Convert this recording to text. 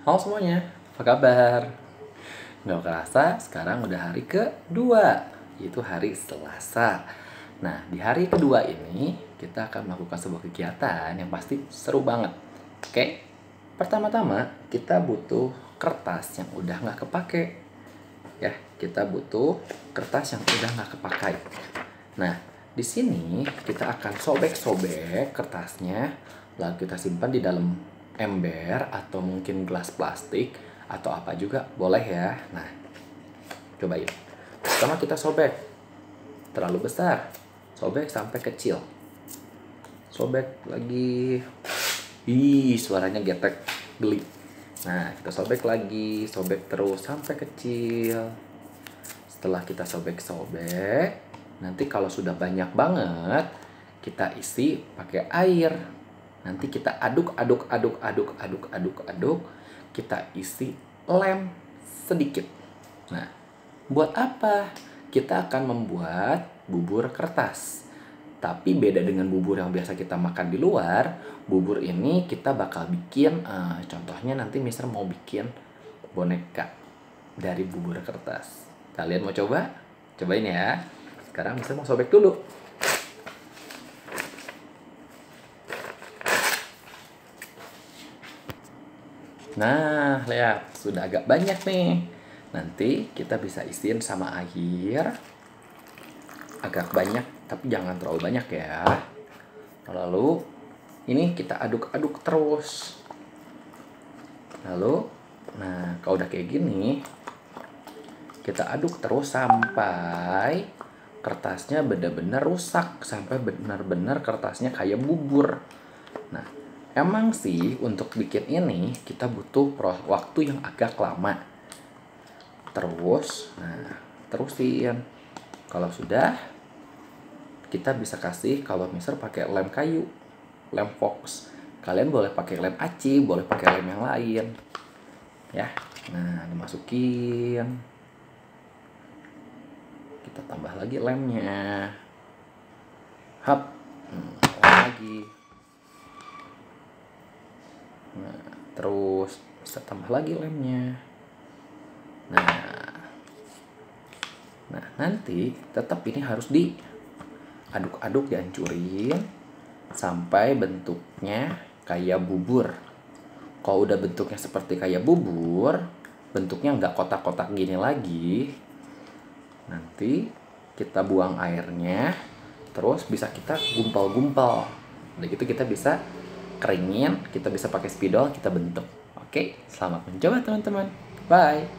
Halo semuanya, apa kabar? Nggak kerasa, sekarang udah hari kedua, yaitu hari Selasa. Nah, di hari kedua ini, kita akan melakukan sebuah kegiatan yang pasti seru banget. Oke? Pertama-tama, kita butuh kertas yang udah nggak kepake. Ya, kita butuh kertas yang udah nggak kepakai. Nah, di sini kita akan sobek-sobek kertasnya, lalu kita simpan di dalam ember atau mungkin gelas plastik atau apa juga boleh ya. Nah, cobain. Pertama kita sobek terlalu besar, sobek sampai kecil, sobek lagi. Ih, suaranya getek, geli. Nah, kita sobek lagi, sobek terus sampai kecil. Setelah kita sobek-sobek, nanti kalau sudah banyak banget, kita isi pakai air. Nanti kita aduk. Kita isi lem sedikit. Nah, buat apa? Kita akan membuat bubur kertas. Tapi beda dengan bubur yang biasa kita makan di luar, bubur ini kita bakal bikin, contohnya nanti Mister mau bikin boneka dari bubur kertas. Kalian mau coba? Cobain ya. Sekarang Mister mau sobek dulu. Nah, lihat, sudah agak banyak nih. Nanti kita bisa isiin sama air. Agak banyak, tapi jangan terlalu banyak ya. Lalu, ini kita aduk-aduk terus. Lalu, nah, kalau udah kayak gini, kita aduk terus sampai kertasnya benar-benar rusak. Sampai benar-benar kertasnya kayak bubur. Nah, emang sih untuk bikin ini kita butuh waktu yang agak lama. Terus, nah, terusin. Kalau sudah, kita bisa kasih, kalau Mister pakai lem kayu, lem fox. Kalian boleh pakai lem aci, boleh pakai lem yang lain. Ya, nah, dimasukin. Kita tambah lagi lemnya. Hap, lagi. Nah, terus bisa tambah lagi lemnya. Nah, nanti tetap ini harus diaduk-aduk, dihancurin sampai bentuknya kayak bubur. Kalau udah bentuknya seperti kayak bubur, bentuknya nggak kotak-kotak gini lagi, nanti kita buang airnya, terus bisa kita gumpal-gumpal. Udah gitu kita bisa keringin, kita bisa pakai spidol, kita bentuk. Oke, selamat mencoba teman-teman. Bye.